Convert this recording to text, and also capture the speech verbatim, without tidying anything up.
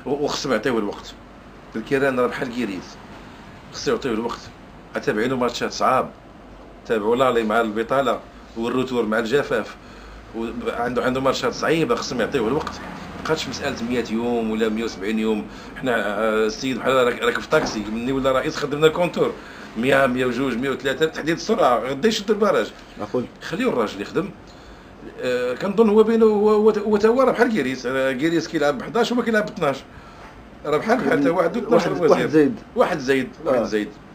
وخصهم يعطيوه الوقت. الكيران راه بحال كيريز، خصو يعطيوه الوقت. اتابعينو ماتشات صعاب، تابعوا لالي مع البطاله والروتور مع الجفاف، وعنده عنده ماتشات صعيبه، خصهم يعطيوه الوقت. ما بقاتش مساله مية يوم ولا مية وسبعين يوم. حنا آه، السيد بحال راك راك في طاكسي، مني ولا رئيس خدمنا الكونتور مية مية وجوج مية وثلاثة تحديد السرعه، غدا يشد البراج. اخويا خليو الراجل يخدم. آه، كنظن هو بينه هو هو تا هو راه بحال كيريس. آه، كيريس كيلعب ب حداش وما كيلعب ب اثناش، راه بحال بحال تا هو عنده اثناش واحد واحد وزير. زايد. واحد زايد واحد آه. زايد